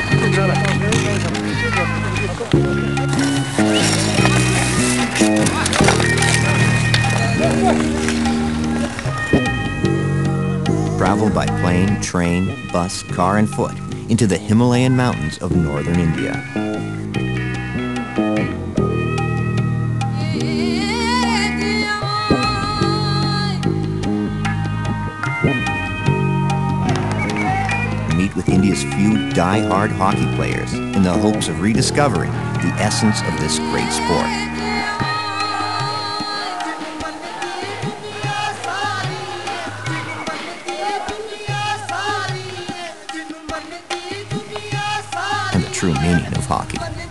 Travel by plane, train, bus, car, and foot into the Himalayan mountains of northern India. Meet with India's few die-hard hockey players in the hopes of rediscovering the essence of this great sport. And the true meaning of hockey.